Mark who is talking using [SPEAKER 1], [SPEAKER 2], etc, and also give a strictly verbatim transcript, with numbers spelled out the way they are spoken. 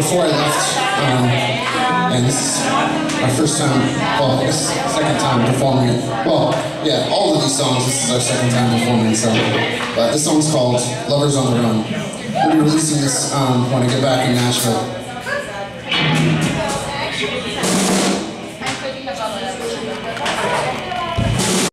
[SPEAKER 1] before I left, um, and this is our first time, well, I guess second time performing it. Well, yeah, all of these songs, this is our second time performing, so. But this song's called Lovers on the Run. We'll be releasing this um, when I get back in Nashville.